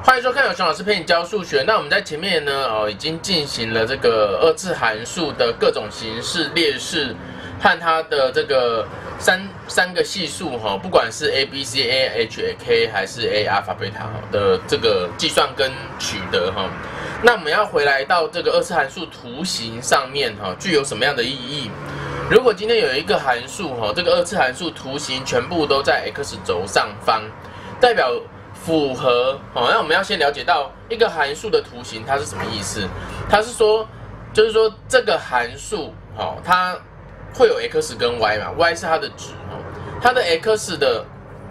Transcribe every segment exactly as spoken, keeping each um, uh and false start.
欢迎收看有熊老师陪你教数学。那我们在前面呢，哦，已经进行了这个二次函数的各种形式、列式和它的这个三三个系数哈，不管是 a b c a h k 还是 a 阿尔法贝塔的这个计算跟取得哈。那我们要回来到这个二次函数图形上面哈，具有什么样的意义？如果今天有一个函数哈，这个二次函数图形全部都在 x 轴上方，代表符合哦，那我们要先了解到一个函数的图形它是什么意思？它是说，就是说这个函数哦，它会有 x 跟 y 嘛 ，y 是它的值哦，它的 x 的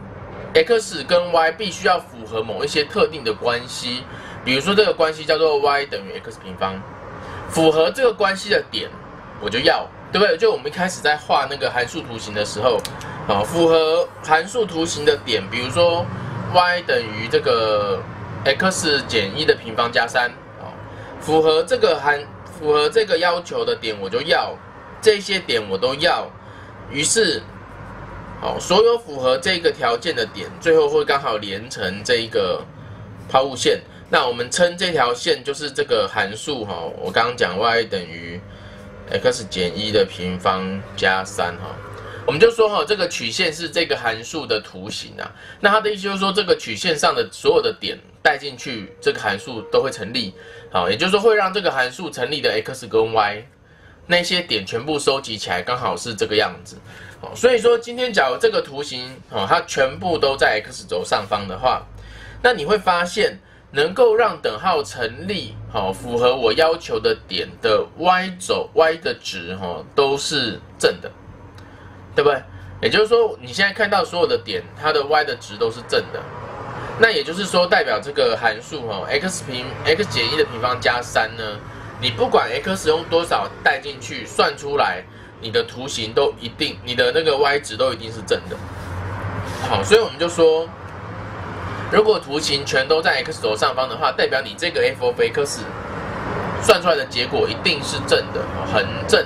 x 跟 y 必须要符合某一些特定的关系，比如说这个关系叫做 y 等于 x 平方，符合这个关系的点我就要，对不对？就我们一开始在画那个函数图形的时候，哦，符合函数图形的点，比如说。y 等于这个 x 减一的平方加三，哦，符合这个函符合这个要求的点我就要，这些点我都要，于是，哦，所有符合这个条件的点，最后会刚好连成这一个抛物线。那我们称这条线就是这个函数哈，我刚刚讲 y 等于 x 减一的平方加三哈。我们就说哈，这个曲线是这个函数的图形啊。那它的意思就是说，这个曲线上的所有的点带进去，这个函数都会成立。好，也就是说会让这个函数成立的 x 跟 y 那些点全部收集起来，刚好是这个样子。好，所以说今天假如这个图形哦，它全部都在 x 轴上方的话，那你会发现能够让等号成立，好，符合我要求的点的 y 轴 y 的值哈都是正的。对不对？也就是说，你现在看到所有的点，它的 y 的值都是正的。那也就是说，代表这个函数哈 x 平 x 减一的平方加三呢，你不管 x 用多少带进去，算出来你的图形都一定，你的那个 y 值都一定是正的。好，所以我们就说，如果图形全都在 x 轴上方的话，代表你这个 f of x 算出来的结果一定是正的，横正。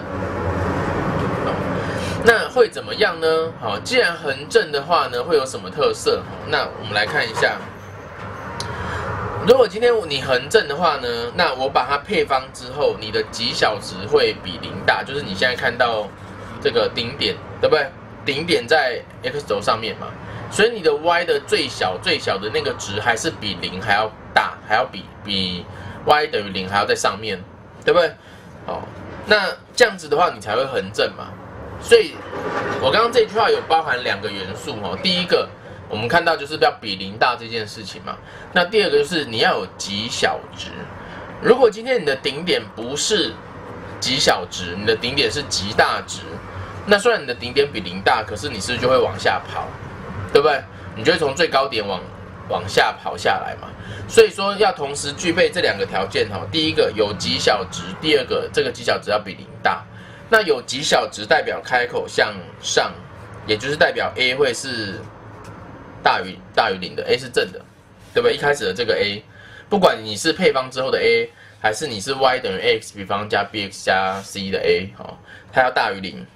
那会怎么样呢？好，既然横正的话呢，会有什么特色？那我们来看一下。如果今天你横正的话呢，那我把它配方之后，你的极小值会比零大，就是你现在看到这个顶点，对不对？顶点在 x 轴上面嘛，所以你的 y 的最小最小的那个值还是比零还要大，还要比比 y 等于零还要在上面，对不对？好，那这样子的话，你才会横正嘛。所以，我刚刚这句话有包含两个元素哈。第一个，我们看到就是要比零大这件事情嘛。那第二个就是你要有极小值。如果今天你的顶点不是极小值，你的顶点是极大值，那虽然你的顶点比零大，可是你是不是就会往下跑，对不对？你就会从最高点往往下跑下来嘛。所以说要同时具备这两个条件哈。第一个有极小值，第二个这个极小值要比零大。那有极小值代表开口向上，也就是代表 a 会是大于大于零的 ，a 是正的，对不对？一开始的这个 a， 不管你是配方之后的 a， 还是你是 y 等于 ax 平方加 bx 加 c 的 a， 好，它要大于零。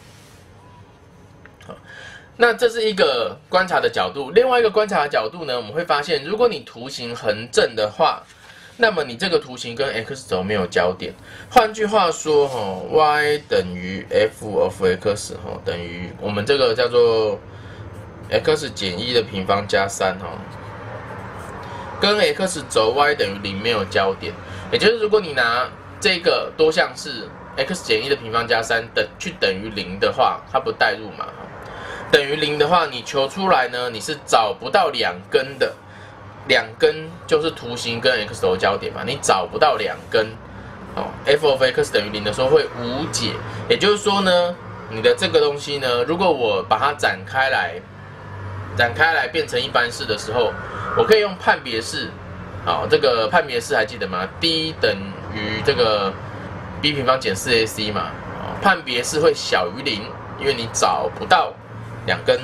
好，那这是一个观察的角度。另外一个观察的角度呢，我们会发现，如果你图形横正的话，那么你这个图形跟 x 轴没有交点，换句话说，哈 ，y 等于 f of x 哈，等于我们这个叫做 x 减一的平方加三哈，跟 x 轴 y 等于零没有交点，也就是如果你拿这个多项式 x 减一的平方加三等去等于零的话，它不代入嘛，等于零的话，你求出来呢，你是找不到两根的。两根就是图形跟 x 轴交点嘛，你找不到两根，哦 ，f of x 等于零的时候会无解，也就是说呢，你的这个东西呢，如果我把它展开来，展开来变成一般式的时候，我可以用判别式，好，这个判别式还记得吗 ？d 等于这个 b 平方减 四 a c 嘛，哦，判别式会小于零，因为你找不到两根。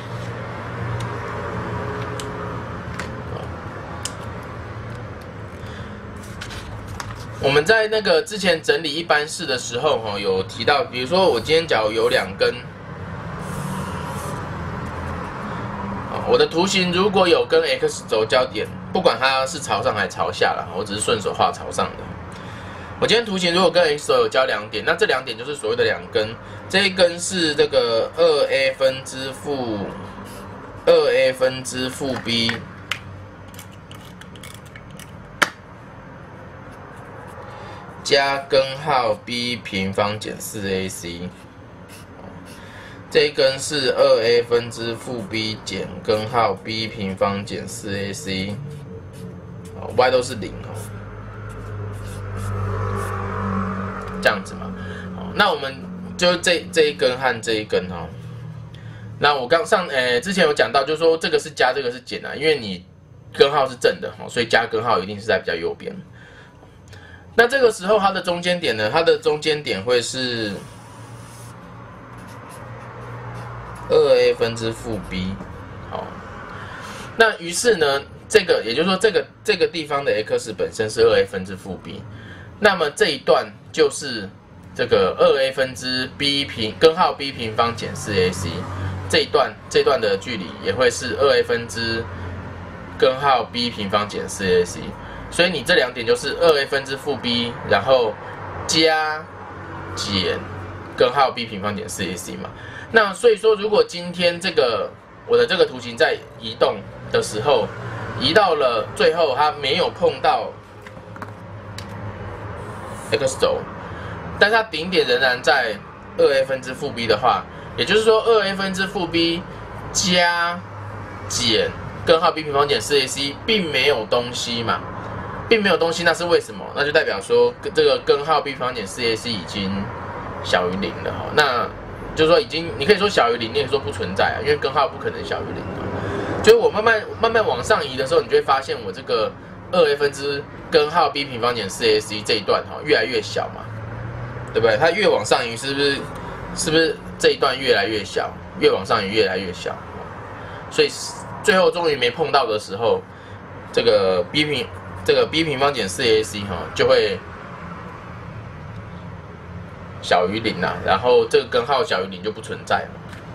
我们在那个之前整理一般式的时候，哈，有提到，比如说我今天假如有两根，我的图形如果有跟 x 轴交点， 不管它是朝上还是朝下啦，我只是顺手画朝上的。我今天图形如果跟 X 轴有交两点，那这两点就是所谓的两根，这一根是这个 二 A 分之负 二 A 分之负 B 加根号 B 平方减 四 A C， 这一根是 二 A 分之负 B 减根号 B 平方减 四 A C， y 都是零哦。这样子嘛，那我们就这这一根和这一根哈。那我刚上诶、欸、之前有讲到，就是说这个是加，这个是减啊，因为你根号是正的哈，所以加根号一定是在比较右边。那这个时候它的中间点呢，它的中间点会是二 A 分之负 B， 好，那于是呢，这个也就是说这个这个地方的 x 本身是二 A 分之负 B， 那么这一段就是这个二 A 分之 B 平根号 B 平方减 四 A C， 这一段这一段的距离也会是二 A 分之根号 B 平方减 四 A C， 所以你这两点就是二 A 分之负 B， 然后加减根号 B 平方减 四 A C 嘛。那所以说，如果今天这个我的这个图形在移动的时候，移到了最后它没有碰到 x 轴，但是它顶点仍然在二 A 分之负 B 的话，也就是说二 A 分之负 B 加减根号 B 平方减 四 A C 并没有东西嘛，并没有东西，那是为什么？那就代表说这个根号 B 平方减 四 A C 已经小于零了哈。那就是说已经，你可以说小于零，你也可以说不存在啊，因为根号不可能小于零啊。就是我慢慢慢慢往上移的时候，你就会发现我这个二 A 分之根号 B 平方减 四 A C 这一段哈越来越小嘛，对不对？它越往上移，是不是是不是这一段越来越小？越往上移越来越小，所以最后终于没碰到的时候，这个 B 平这个 B 平方减 四 A C 哈就会小于零啊，然后这个根号小于零就不存在了。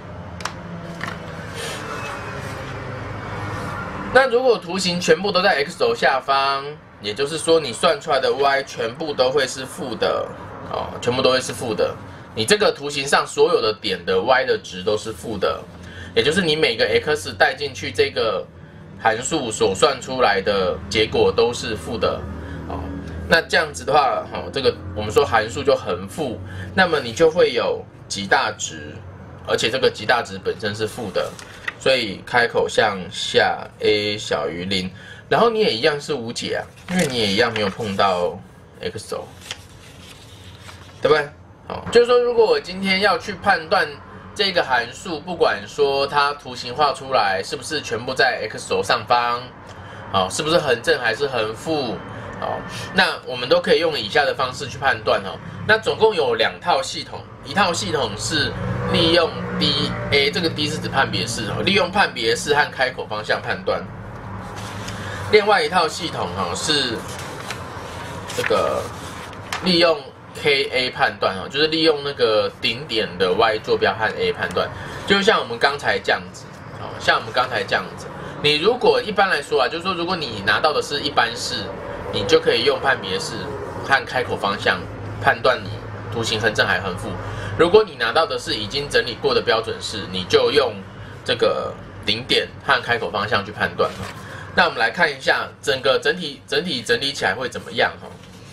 那如果图形全部都在 x 轴下方，也就是说你算出来的 y 全部都会是负的哦，全部都会是负的。你这个图形上所有的点的 y 的值都是负的，也就是你每个 x 带进去这个函数所算出来的结果都是负的哦。那这样子的话，哦，这个我们说函数就横负，那么你就会有极大值，而且这个极大值本身是负的。所以开口向下 a 小于零，然后你也一样是无解啊，因为你也一样没有碰到 x 轴，对不对？好，就是说，如果我今天要去判断这个函数，不管说它图形画出来是不是全部在 x 轴上方，好，是不是横正还是横负，好，那我们都可以用以下的方式去判断哦。那总共有两套系统，一套系统是利用 D A， 这个 D 是指判别式哦，利用判别式和开口方向判断。另外一套系统哦是这个利用 K A 判断哦，就是利用那个顶点的 Y 坐标和 A 判断，就像我们刚才这样子哦，像我们刚才这样子。你如果一般来说啊，就是说如果你拿到的是一般式，你就可以用判别式和开口方向判断你图形横正还横负。如果你拿到的是已经整理过的标准式，你就用这个顶点和开口方向去判断。那我们来看一下整个整体整体整理起来会怎么样哈？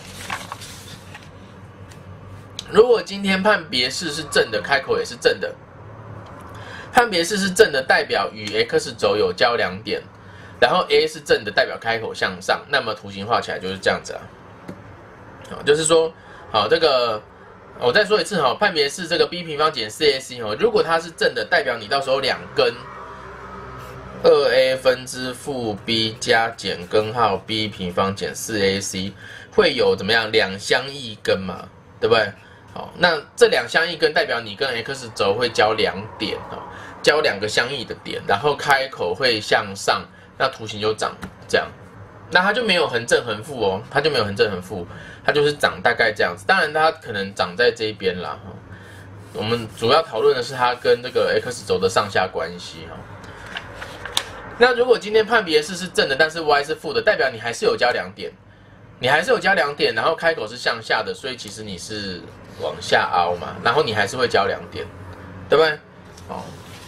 如果今天判别式是正的，开口也是正的，判别式是正的，代表与 x 轴有交两点，然后 A 是正的，代表开口向上，那么图形画起来就是这样子啊。好，就是说，好，这个我再说一次哈，判别式这个 b 平方减 四 A C 哈，如果它是正的，代表你到时候两根二 A 分之负 b 加减根号 b 平方减 四 A C 会有怎么样两相异根嘛，对不对？好，那这两相异根代表你跟 x 轴会交两点哦，交两个相异的点，然后开口会向上，那图形就长这样。那它就没有横正横负哦，它就没有横正横负，它就是长大概这样子。当然它可能长在这一边啦。我们主要讨论的是它跟这个 x 轴的上下关系哈。 那如果今天判别式是正的，但是 y 是负的，代表你还是有交两点，你还是有交两点，然后开口是向下的，所以其实你是往下凹嘛，然后你还是会交两点，对不对？哦。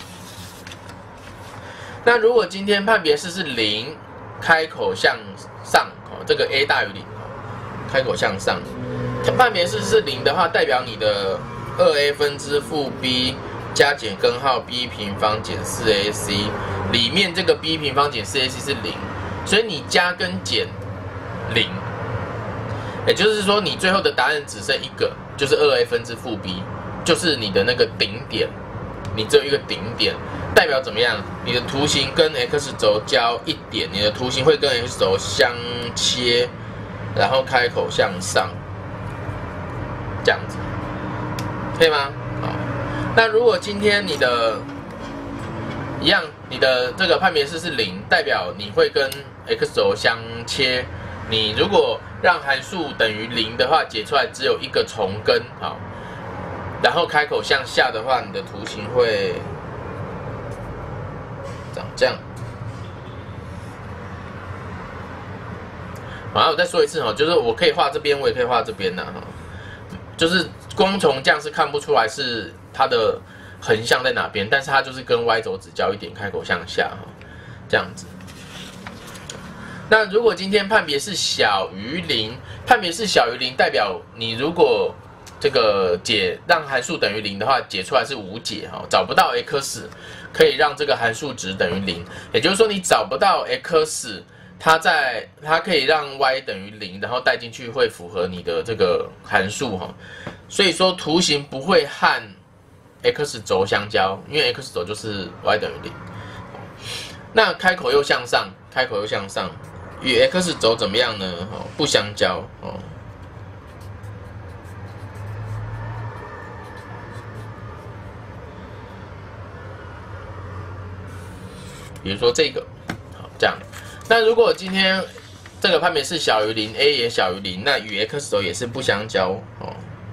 那如果今天判别式是零，开口向上，哦，这个 a 大于零，开口向上，判别式是零的话，代表你的二 a 分之负 b 加减根号 b 平方减四 a c 里面这个 b 平方减四 a c 是零，所以你加跟减零，也就是说你最后的答案只剩一个，就是二 a 分之负 b， 就是你的那个顶点，你只有一个顶点。代表怎么样？你的图形跟 x 轴交一点，你的图形会跟 x 轴相切，然后开口向上，这样子，可以吗？好，那如果今天你的一样，你的这个判别式是零，代表你会跟 x 轴相切。你如果让函数等于零的话，解出来只有一个重根，好，然后开口向下的话，你的图形会长这样。好，我再说一次哈，就是我可以画这边，我也可以画这边呐，哈，就是光从这样是看不出来是它的横向在哪边，但是它就是跟 y 轴只交一点，开口向下哈，这样子。那如果今天判别是小于零，判别是小于零，代表你如果这个解让函数等于零的话，解出来是无解哈，找不到 x 可以让这个函数值等于零，也就是说你找不到 x， 它在它可以让 y 等于零，然后带进去会符合你的这个函数哈，所以说图形不会和 x 轴相交，因为 x 轴就是 y 等于零。那开口又向上，开口又向上。与 x 轴怎么样呢？哦，不相交哦。比如说这个，好，这样。那如果今天这个判别是小于零 ，a 也小于零，那与 x 轴也是不相交哦。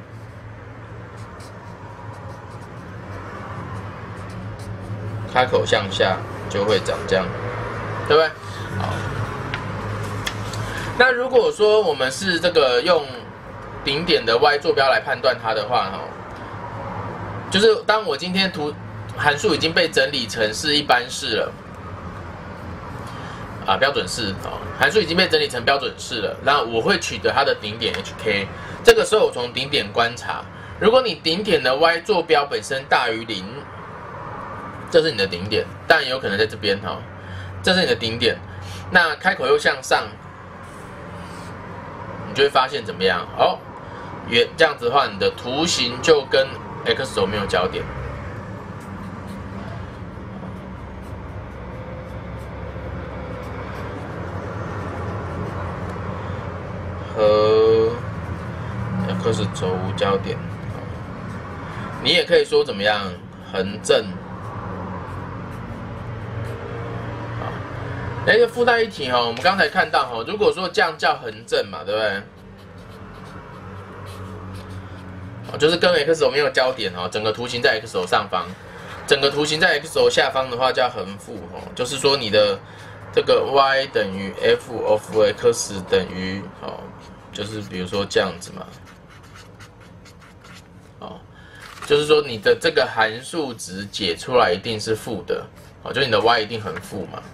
开口向下就会长这样，对不对？好。那如果说我们是这个用顶点的 y 坐标来判断它的话，哈，就是当我今天图函数已经被整理成是一般式了，啊，标准式啊，函数已经被整理成标准式了，那我会取得它的顶点 hk。这个时候我从顶点观察，如果你顶点的 y 坐标本身大于零，这是你的顶点，当然也有可能在这边哈，这是你的顶点。那开口又向上。就会发现怎么样？哦，也这样子的话，你的图形就跟 x 轴没有交点。和 x 轴无交点。你也可以说怎么样？横正。哎，附带一提哈，我们刚才看到哈，如果说这样叫横正嘛，对不对？哦，就是跟 x 轴没有交点哈，整个图形在 x 轴上方，整个图形在 x 轴下方的话叫横负哈，就是说你的这个 y 等于 f of x 等于哦，就是比如说这样子嘛，哦，就是说你的这个函数值解出来一定是负的，哦，就你的 y 一定横负嘛。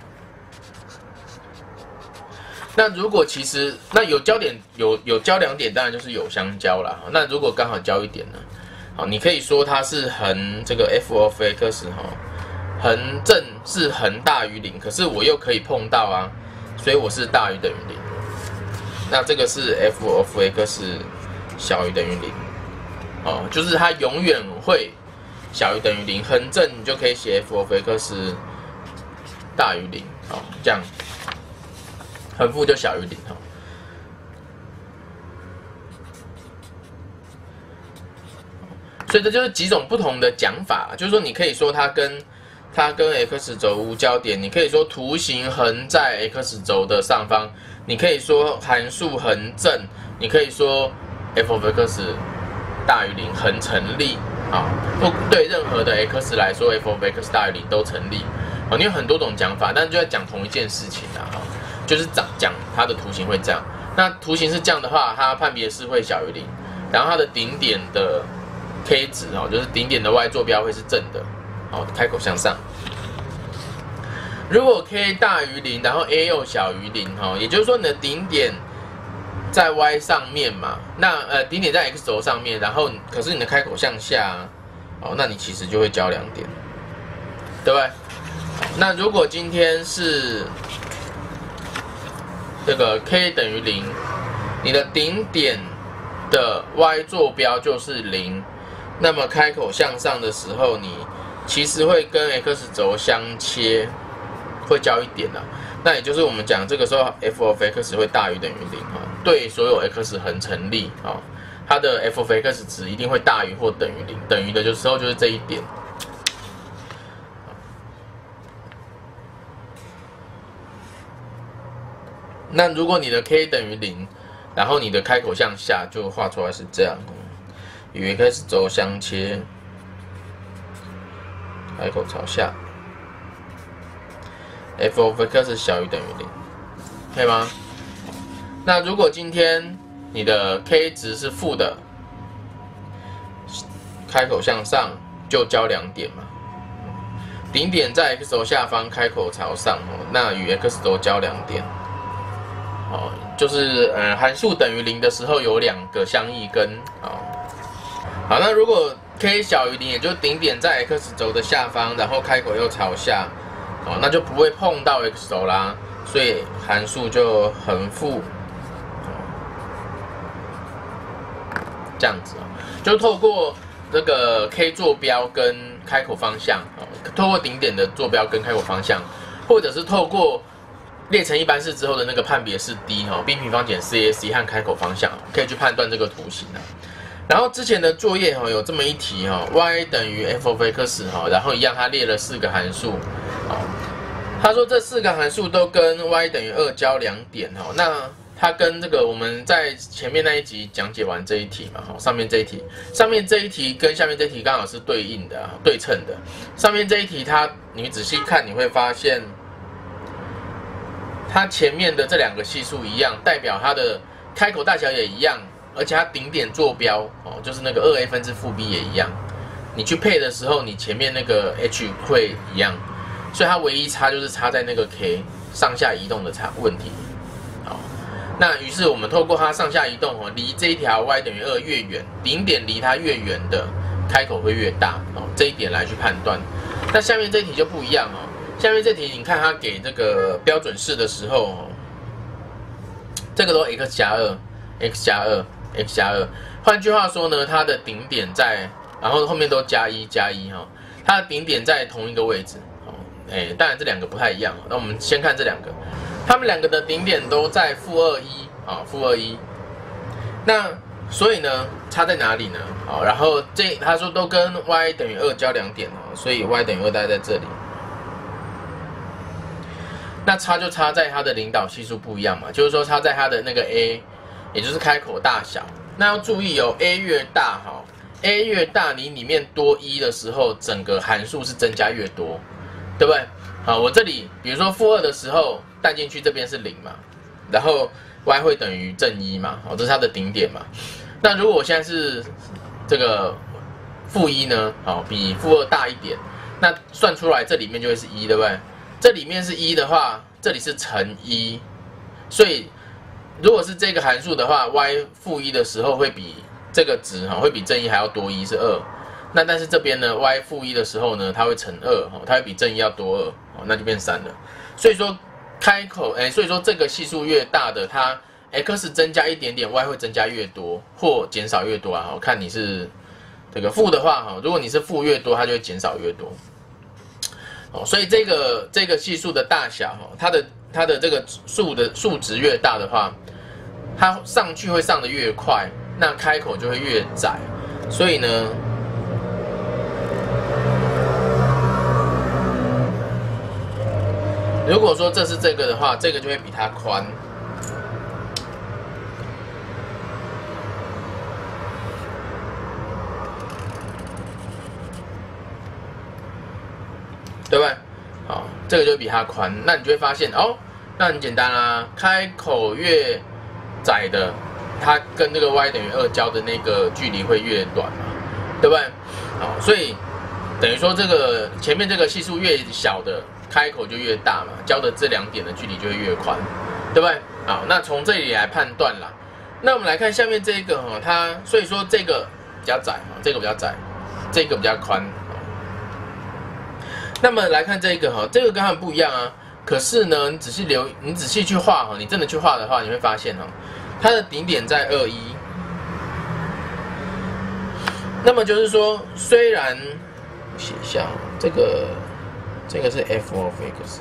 那如果其实那有交点有有交两点，当然就是有相交啦。那如果刚好交一点呢？好，你可以说它是横这个 f of x 哈，横正是横大于零，可是我又可以碰到啊，所以我是大于等于零。那这个是 f of x 小于等于零，哦，就是它永远会小于等于零。横正你就可以写 f of x 大于零，哦，这样。横负就小于零哈，所以这就是几种不同的讲法，就是说你可以说它跟它跟 x 轴无交点，你可以说图形横在 x 轴的上方，你可以说函数横正，你可以说 f of x 大于零横成立啊，不对任何的 x 来说 f of x 大于零都成立。 哦，你有很多种讲法，但就在讲同一件事情啊，哈，就是讲讲它的图形会这样。那图形是这样的话，它判别式会小于零，然后它的顶点的 K 值哦，就是顶点的 Y 坐标会是正的，好，开口向上。如果 K 大于零，然后 A 又小于零，哈，也就是说你的顶点在 Y 上面嘛，那呃顶点在 X 轴上面，然后可是你的开口向下，哦，那你其实就会交两点，对不对？那如果今天是这个 K 等于零，你的顶点的 Y 坐标就是零，那么开口向上的时候，你其实会跟 X 轴相切，会交一点啦。那也就是我们讲这个时候 f of x 会大于等于零哈，对所有 x 恒成立啊，它的 f of x 值一定会大于或等于零，等于的就时候就是这一点。那如果你的 k 等于零，然后你的开口向下，就画出来是这样，与 x 轴相切，开口朝下。f of x 小于等于零，可以吗？那如果今天你的 k 值是负的，开口向上就交两点嘛，顶点在 x 轴下方，开口朝上，那与 x 轴交两点，哦，就是呃函数等于零的时候有两个相异根，好，好，那如果 k 小于零，也就是顶点在 x 轴的下方，然后开口又朝下。哦，那就不会碰到 x 轴啦，所以函数就横负，这样子啊，就透过这个 k 坐标跟开口方向，哦，透过顶点的坐标跟开口方向，或者是透过列成一般式之后的那个判别式 d 哈 b 平方减 c a c 和开口方向，可以去判断这个图形啊。然后之前的作业哈有这么一题哈 ，y 等于 f of x 哈，然后一样它列了四个函数，好，他说这四个函数都跟 y 等于二交两点哈，那它跟这个我们在前面那一集讲解完这一题嘛，哈，上面这一题，上面这一题跟下面这一题刚好是对应的对称的，上面这一题它你仔细看你会发现，它前面的这两个系数一样，代表它的开口大小也一样。而且它顶点坐标哦，就是那个二 a 分之负 b 也一样，你去配的时候，你前面那个 h 会一样，所以它唯一差就是差在那个 k 上下移动的差问题。好，那于是我们透过它上下移动哦，离这一条 y 等于二越远，顶点离它越远的开口会越大哦，这一点来去判断。那下面这一题就不一样哦，下面这题你看它给这个标准式的时候，这个都 x 加二 ，x 加二。x 加二，换句话说呢，它的顶点在，然后后面都加一加一哈，它的顶点在同一个位置，哦，哎，当然这两个不太一样，那我们先看这两个，它们两个的顶点都在负二一啊，负二一，那所以呢，差在哪里呢？好，然后这他说都跟 y 等于二交两点哦，所以 y 等于二大概在这里，那差就差在它的领导系数不一样嘛，就是说差在它的那个 a。也就是开口大小，那要注意哦 ，a 越大哈 ，a 越大，你里面多一的时候，整个函数是增加越多，对不对？好，我这里比如说负二的时候带进去这边是零嘛，然后 y 会等于正一嘛，好，这是它的顶点嘛。那如果我现在是这个负一呢，好，比负二大一点，那算出来这里面就会是一，对不对？这里面是一的话，这里是乘一，所以。如果是这个函数的话 ，y 负一的时候会比这个值哈，会比正一还要多一，是二。那但是这边呢 ，y 负一的时候呢，它会乘二哈，它会比正一要多二，哦，那就变三了。所以说开口哎，所以说这个系数越大的，它 x 增加一点点 ，y 会增加越多或减少越多啊。哈，看你是这个负的话哈，如果你是负越多，它就会减少越多。哦，所以这个这个系数的大小哈，它的它的这个数的数值越大的话，它上去会上的越快，那开口就会越窄。所以呢，如果说这是这个的话，这个就会比它宽。对不对？好。 这个就比它宽。那你就会发现哦，那很简单啊，开口越窄的，它跟这个 y 等于二交的那个距离会越短嘛，对不对？好，所以等于说这个前面这个系数越小的，开口就越大嘛，交的这两点的距离就会越宽，对不对？好，那从这里来判断啦。那我们来看下面这一个哈，它所以说这个比较窄哈，这个比较窄，这个比较宽。那么来看这个哈，这个跟它们不一样啊。可是呢，你仔细留，你仔细去画哈，你真的去画的话，你会发现哈，它的顶点在二一。那么就是说，虽然写一下这个，这个是 f of x。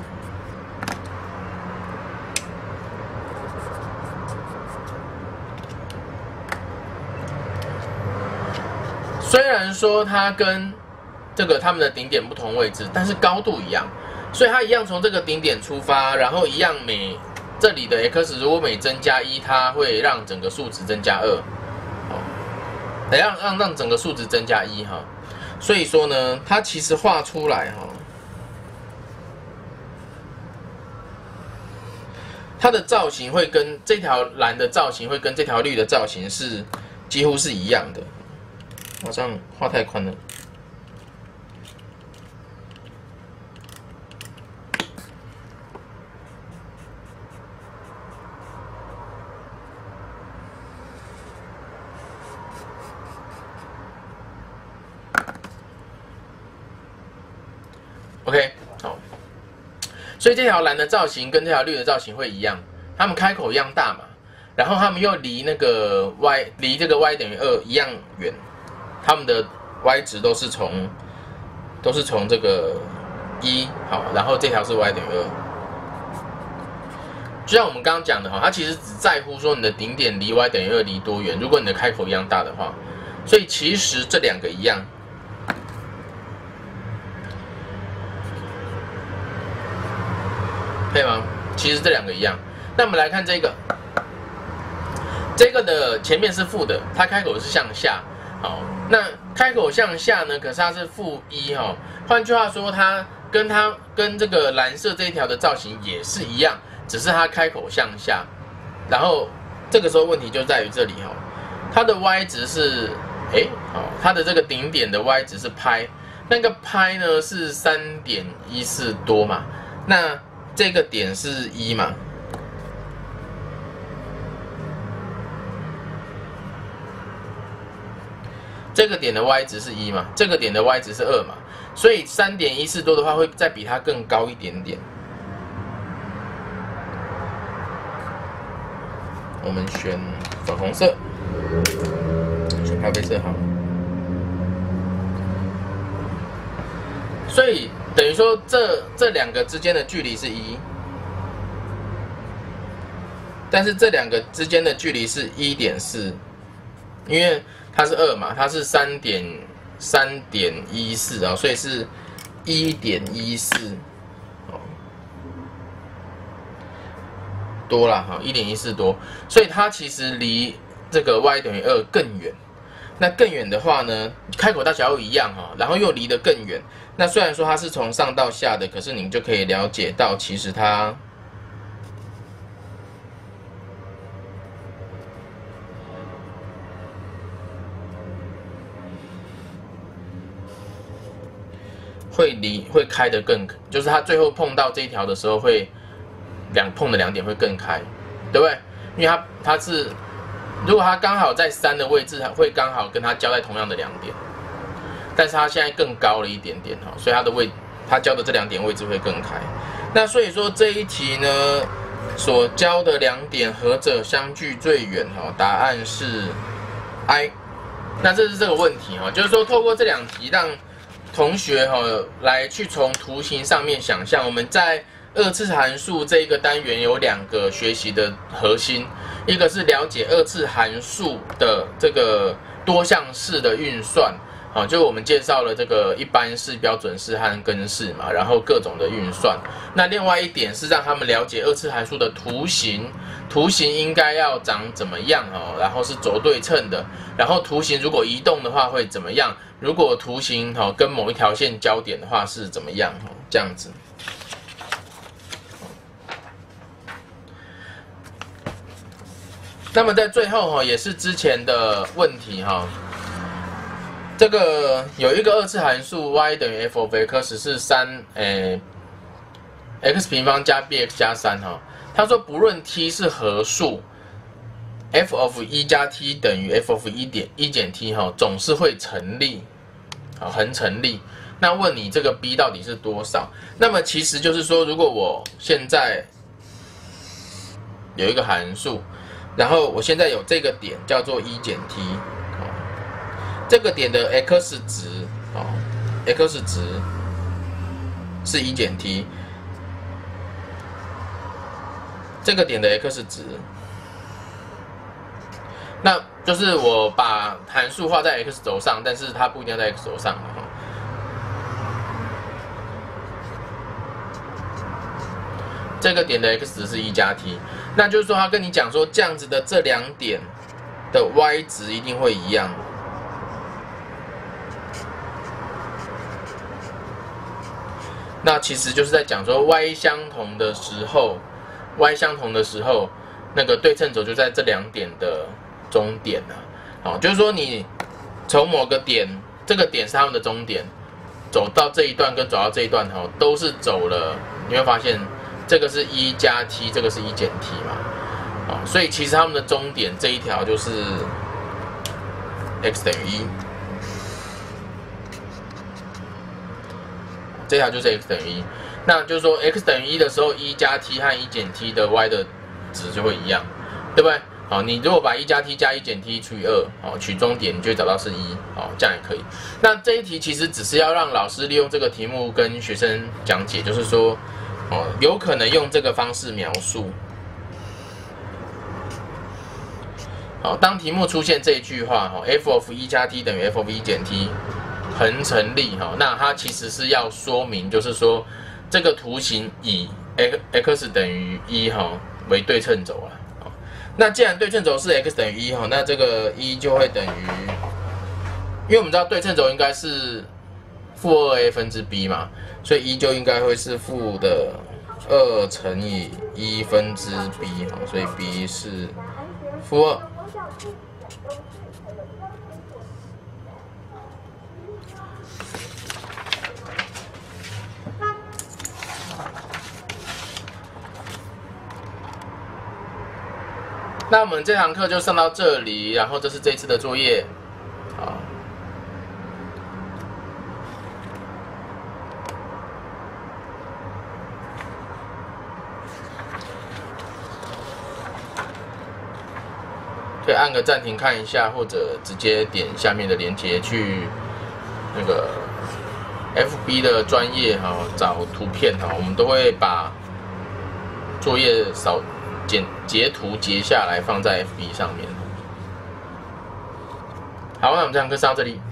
虽然说它跟这个它们的顶点不同位置，但是高度一样，所以它一样从这个顶点出发，然后一样每这里的 x 如果每增加一，它会让整个数值增加二，哦，让让让整个数值增加一哈。所以说呢，它其实画出来哈，它的造型会跟这条蓝的造型会跟这条绿的造型是几乎是一样的。好像画太宽了。OK， 好，所以这条蓝的造型跟这条绿的造型会一样，它们开口一样大嘛，然后它们又离那个 y 离这个 y 等于二一样远。它们的 y 值都是从都是从这个一好，然后这条是 y 等于二，就像我们刚刚讲的哈，它其实只在乎说你的顶点离 y 等于二离多远。如果你的开口一样大的话，所以其实这两个一样，可以吗？其实这两个一样。那我们来看这个，这个的前面是负的，它开口是向下。好，那开口向下呢？可是它是负一哈。换句话说，它跟它跟这个蓝色这一条的造型也是一样，只是它开口向下。然后这个时候问题就在于这里哈，它的 y 值是哎，好，它的这个顶点的 y 值是派，那个派呢是 三点一四 多嘛，那这个点是一嘛。这个点的 y 值是一嘛，这个点的 y 值是二嘛，所以 三点一四 多的话会再比它更高一点点。我们选粉红色，选咖啡色好。所以等于说这这两个之间的距离是一，但是这两个之间的距离是 一点四， 因为它是二嘛，它是 三点一四 啊，所以是 一点一四， 多啦哈， 一点一四 多，所以它其实离这个 y 等于二更远。那更远的话呢，开口大小又一样哈，然后又离得更远。那虽然说它是从上到下的，可是你就可以了解到，其实它会离会开得更，就是它最后碰到这一条的时候会两碰的两点会更开，对不对？因为它它是如果它刚好在三的位置，它会刚好跟它交在同样的两点，但是它现在更高了一点点哈，所以它的位它交的这两点位置会更开。那所以说这一题呢，所交的两点何者相距最远哈？答案是 I。那这是这个问题哈，就是说透过这两题让同学哈来去从图形上面想象，我们在二次函数这一个单元有两个学习的核心，一个是了解二次函数的这个多项式的运算，好，就我们介绍了这个一般式、标准式和根式嘛，然后各种的运算。那另外一点是让他们了解二次函数的图形，图形应该要长怎么样哦，然后是轴对称的，然后图形如果移动的话会怎么样？如果图形哈跟某一条线交点的话是怎么样哈？这样子。 那么在最后哈，也是之前的问题哈。这个有一个二次函数 y 等于 f of x 是三诶 x 平方加 bx 加三哈。他说不论 t 是何数 ，f of 一加 t 等于 f of 一点一减 t 哈，总是会成立，好恒成立。那问你这个 b 到底是多少？那么其实就是说，如果我现在有一个函数，然后我现在有这个点叫做一减 t， 这个点的 x 值哦 ，x 值是一减 t， 这个点的 x 值，那就是我把函数画在 x 轴上，但是它不一定要在 x 轴上。这个点的 x 值是一加 t， 那就是说他跟你讲说，这样子的这两点的 y 值一定会一样。那其实就是在讲说 y 相同的时候 ，y 相同的时候，那个对称轴就在这两点的中点了。好，就是说你从某个点，这个点是他们的终点，走到这一段跟走到这一段哈，都是走了，你会发现。这个是一加 t， 这个是一减 t 嘛，哦，所以其实他们的终点这一条就是 x 等于一，这条就是 x 等于一。那就是说 x 等于一的时候，一加 t 和一减 t 的 y 的值就会一样，对不对？好，你如果把一加 t 加一减 t 除以二，哦，取终点，你就会找到是一，哦，这样也可以。那这一题其实只是要让老师利用这个题目跟学生讲解，就是说。哦，有可能用这个方式描述。好，当题目出现这一句话，哈 ，f of 一加 t 等于 f of 一减 t， 恒成立，哈，那它其实是要说明，就是说这个图形以 x x 等于一哈为对称轴啊。那既然对称轴是 x 等于一哈，那这个一就会等于，因为我们知道对称轴应该是负二 a 分之 b 嘛。所以一就应该会是负的二乘以一分之 b， 所以 b 是负二。那我们这堂课就上到这里，然后这是这次的作业，好。可以按个暂停看一下，或者直接点下面的连结去那个 F B 的专页哈，找图片哈，我们都会把作业扫剪截图截下来放在 F B 上面。好，那我们这堂课上到这里。